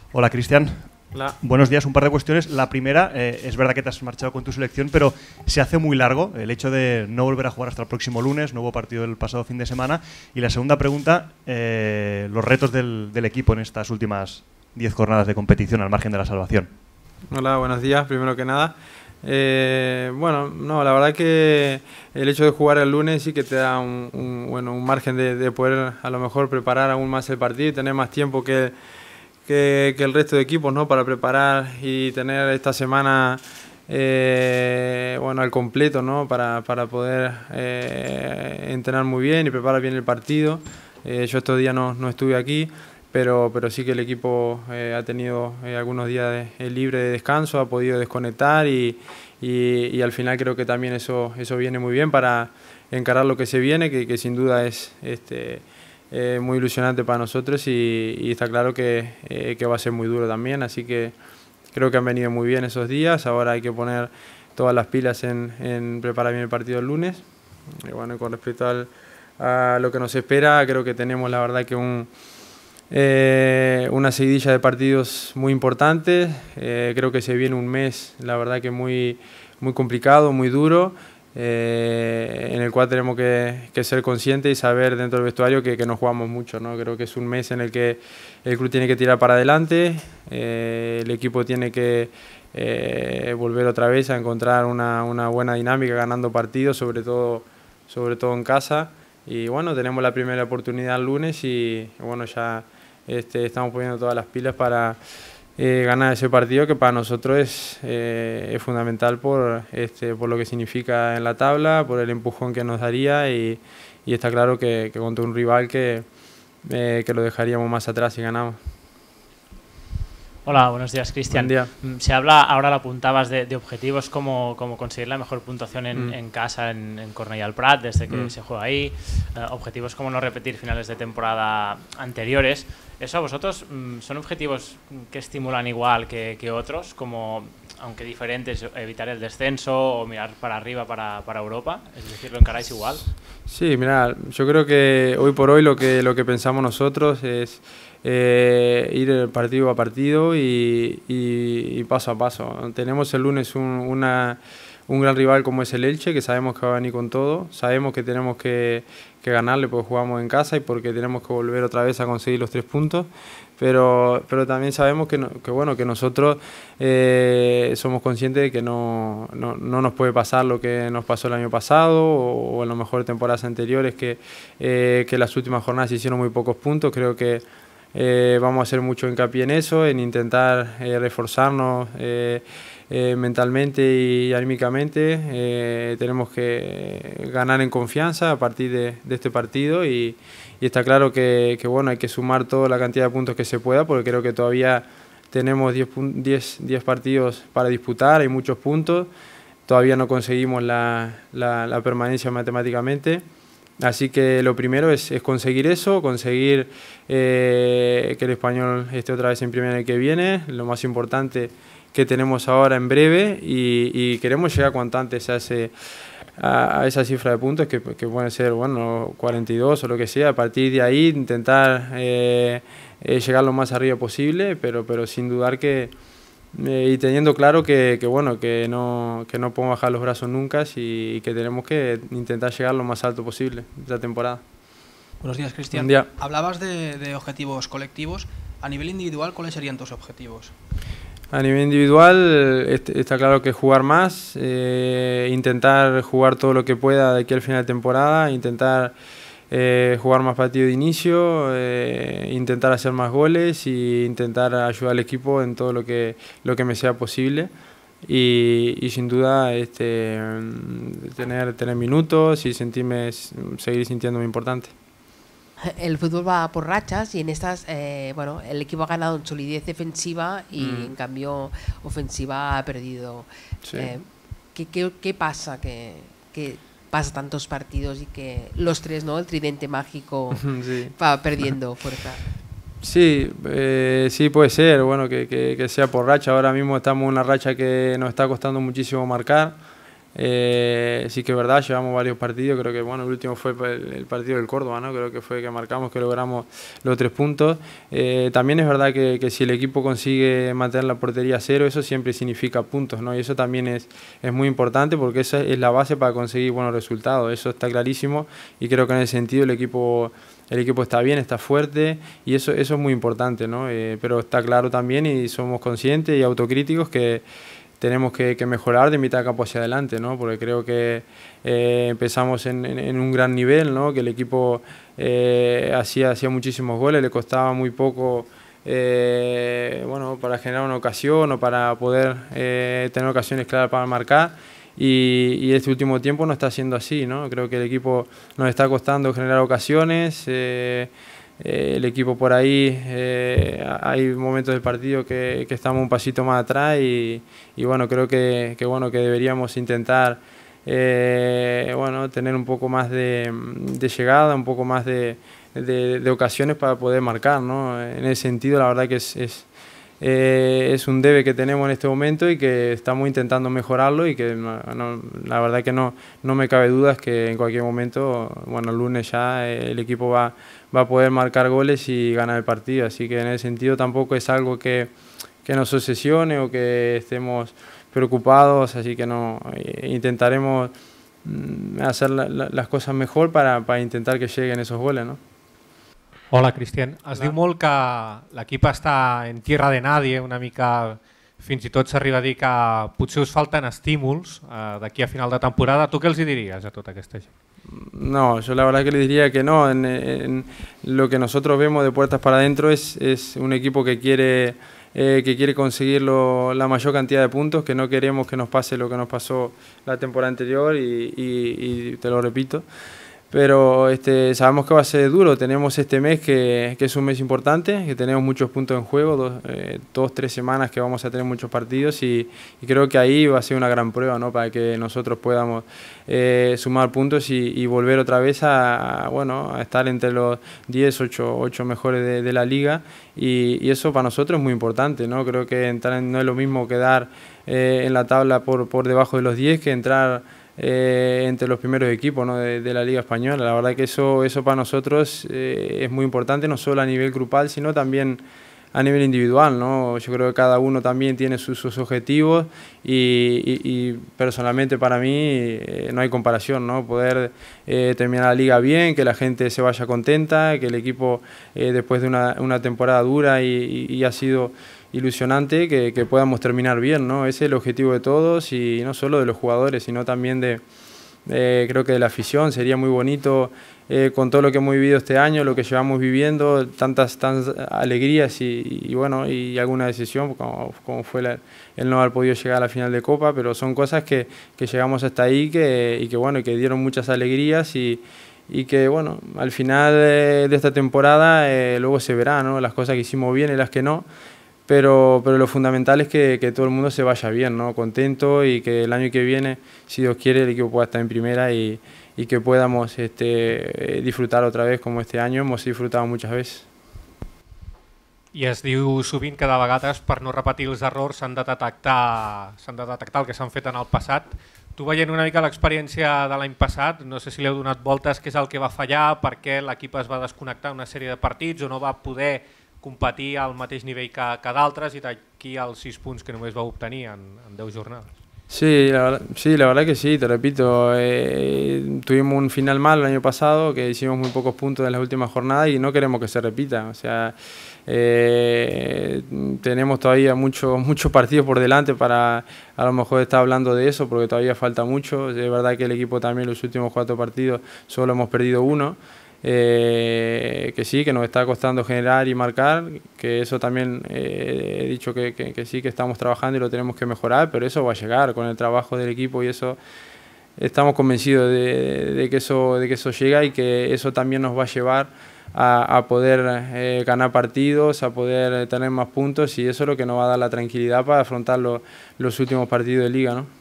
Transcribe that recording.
Hola, Cristian. Hola. Buenos días, un par de cuestiones. La primera, es verdad que te has marchado con tu selección, pero se hace muy largo el hecho de no volver a jugar hasta el próximo lunes, no hubo partido el pasado fin de semana. Y la segunda pregunta, los retos del equipo en estas últimas 10 jornadas de competición al margen de la salvación. Hola, buenos días, primero que nada. Bueno, no, la verdad que el hecho de jugar el lunes sí que te da un margen de poder a lo mejor preparar aún más el partido y tener más tiempo que el resto de equipos, ¿no? Para preparar y tener esta semana al completo, ¿no? Para poder entrenar muy bien y preparar bien el partido. Yo estos días no estuve aquí, pero sí que el equipo ha tenido algunos días libre de descanso, ha podido desconectar y al final creo que también eso viene muy bien para encarar lo que se viene, que sin duda es muy ilusionante para nosotros y está claro que va a ser muy duro también, así que creo que han venido muy bien esos días. Ahora hay que poner todas las pilas en preparar bien el partido el lunes. Y bueno, con respecto a lo que nos espera, creo que tenemos la verdad que una seguidilla de partidos muy importantes. Creo que se viene un mes, la verdad que muy complicado, muy duro, en el cual tenemos que ser conscientes y saber dentro del vestuario que nos jugamos mucho, ¿no? Creo que es un mes en el que el club tiene que tirar para adelante, el equipo tiene que volver otra vez a encontrar una buena dinámica ganando partidos, sobre todo en casa. Y bueno, tenemos la primera oportunidad el lunes y bueno, ya estamos poniendo todas las pilas para ganar ese partido, que para nosotros es fundamental por lo que significa en la tabla, por el empujón que nos daría y está claro que contra un rival que lo dejaríamos más atrás si ganamos. Hola, buenos días, Cristian. Buen día. Se habla, ahora lo apuntabas, de objetivos como conseguir la mejor puntuación en casa, en Cornellà al Prat, desde que se juega ahí, objetivos como no repetir finales de temporada anteriores. ¿Eso a vosotros son objetivos que estimulan igual que otros, como, aunque diferentes, evitar el descenso o mirar para arriba, para Europa? Es decir, ¿lo encaráis igual? Sí, mira, yo creo que hoy por hoy lo que pensamos nosotros es ir partido a partido y paso a paso. Tenemos el lunes un gran rival como es el Elche, que sabemos que va a venir con todo, sabemos que tenemos que ganarle porque jugamos en casa y porque tenemos que volver otra vez a conseguir los 3 puntos, pero también sabemos que nosotros somos conscientes de que no nos puede pasar lo que nos pasó el año pasado o en lo mejor temporadas anteriores, que las últimas jornadas se hicieron muy pocos puntos. Creo que vamos a hacer mucho hincapié en eso, en intentar reforzarnos mentalmente y anímicamente. Tenemos que ganar en confianza a partir de este partido y está claro que bueno, hay que sumar toda la cantidad de puntos que se pueda, porque creo que todavía tenemos 10 partidos para disputar, hay muchos puntos, todavía no conseguimos la permanencia matemáticamente. Así que lo primero es conseguir eso, conseguir que el Español esté otra vez en primera el que viene, lo más importante que tenemos ahora en breve, y queremos llegar cuanto antes a esa cifra de puntos que puede ser 42 o lo que sea. A partir de ahí intentar llegar lo más arriba posible, pero sin dudar y teniendo claro que no podemos bajar los brazos nunca y que tenemos que intentar llegar lo más alto posible esta temporada. Buenos días, Cristian. Buen día. Hablabas de objetivos colectivos. A nivel individual, ¿cuáles serían tus objetivos? A nivel individual está claro que jugar más, intentar jugar todo lo que pueda de aquí al final de temporada, intentar jugar más partido de inicio, intentar hacer más goles e intentar ayudar al equipo en todo lo que me sea posible y sin duda tener minutos y seguir sintiéndome importante. El fútbol va por rachas y en estas, el equipo ha ganado en solidez defensiva y en cambio ofensiva ha perdido. Sí. ¿Qué pasa? Que pasa tantos partidos y que los tres, ¿no? El tridente mágico Sí. va perdiendo fuerza. Sí, sí puede ser, que sea por racha. Ahora mismo estamos en una racha que nos está costando muchísimo marcar. Sí que es verdad, llevamos varios partidos, creo que bueno, el último fue el partido del Córdoba, ¿no? Creo que fue que marcamos, que logramos los 3 puntos. También es verdad que si el equipo consigue mantener la portería a 0, eso siempre significa puntos, ¿no? Y eso también es muy importante porque esa es la base para conseguir buenos resultados, eso está clarísimo y creo que en ese sentido el equipo está bien, está fuerte y eso es muy importante, ¿no? Pero está claro también y somos conscientes y autocríticos que tenemos que mejorar de mitad de campo hacia adelante, ¿no? Porque creo que empezamos en un gran nivel, ¿no? Que el equipo hacía muchísimos goles, le costaba muy poco bueno, para generar una ocasión o para poder tener ocasiones claras para marcar. Y este último tiempo no está siendo así, ¿no? Creo que el equipo nos está costando generar ocasiones. El equipo por ahí, hay momentos del partido que estamos un pasito más atrás y bueno, creo que deberíamos intentar bueno, tener un poco más de llegada, un poco más de ocasiones para poder marcar, ¿no? En ese sentido, la verdad que es un debe que tenemos en este momento y que estamos intentando mejorarlo y que la verdad que no me cabe dudas que en cualquier momento, bueno, el lunes ya el equipo va a poder marcar goles y ganar el partido, así que en ese sentido tampoco es algo que nos obsesione o que estemos preocupados, así que no intentaremos hacer las cosas mejor para intentar que lleguen esos goles, ¿no? Hola, Cristian. Es diu molt que l'equip està en tierra de nadie, una mica, fins i tot s'arriba a dir que potser us falten estímuls d'aquí a final de temporada. Tu què els diries a tota aquesta gent? No, yo la verdad que le diría que no. En lo que nosotros vemos de puertas para adentro es un equipo que quiere conseguir la mayor cantidad de puntos, que no queremos que nos pase lo que nos pasó la temporada anterior y te lo repito. Pero sabemos que va a ser duro, tenemos este mes que es un mes importante, que tenemos muchos puntos en juego, 2-3 semanas que vamos a tener muchos partidos y creo que ahí va a ser una gran prueba, ¿no? Para que nosotros podamos sumar puntos y volver otra vez bueno, a estar entre los 10, 8 mejores de la liga y eso para nosotros es muy importante, ¿no? Creo que no es lo mismo quedar en la tabla por debajo de los 10 que entrar entre los primeros equipos, ¿no? de la Liga Española. La verdad que eso para nosotros es muy importante, no solo a nivel grupal, sino también a nivel individual, ¿no? Yo creo que cada uno también tiene sus objetivos y personalmente para mí no hay comparación, ¿no? Poder terminar la liga bien, que la gente se vaya contenta, que el equipo después de una temporada dura y ha sido ilusionante que podamos terminar bien, ¿no? Ese es el objetivo de todos y no solo de los jugadores, sino también creo que de la afición. Sería muy bonito con todo lo que hemos vivido este año, lo que llevamos viviendo, tantas alegrías y bueno, y alguna decisión como fue el no haber podido llegar a la final de Copa, pero son cosas que llegamos hasta ahí y que bueno, que dieron muchas alegrías y que bueno, al final de esta temporada luego se verá, ¿no? Las cosas que hicimos bien y las que no. Pero lo fundamental es que todo el mundo se vaya bien, ¿no? Contento y que el año que viene, si Dios quiere, el equipo pueda estar en primera y que podamos disfrutar otra vez como este año hemos disfrutado muchas veces. I es diu sovint que de vegades per no repetir els errors s'han de detectar el que s'han fet en el passat. Tu veient una mica l'experiència de l'any passat, no sé si li heu donat voltes què és el que va fallar, per què l'equip es va desconnectar una sèrie de partits o no va poder competir al mateix nivell que d'altres i d'aquí als 6 punts que només vau obtenir en 10 jornades. Sí, la verdad que sí, te repito, tuvimos un final mal el año pasado, que hicimos muy pocos puntos en las últimas jornadas y no queremos que se repita, o sea, tenemos todavía muchos partidos por delante para a lo mejor estar hablando de eso porque todavía falta mucho. Es verdad que el equipo también los últimos 4 partidos solo hemos perdido 1. Que sí, que nos está costando generar y marcar, que eso también he dicho que sí, que estamos trabajando y lo tenemos que mejorar, pero eso va a llegar con el trabajo del equipo y eso estamos convencidos de que eso llega y que eso también nos va a llevar a poder ganar partidos, a poder tener más puntos y eso es lo que nos va a dar la tranquilidad para afrontar los últimos partidos de liga, ¿no?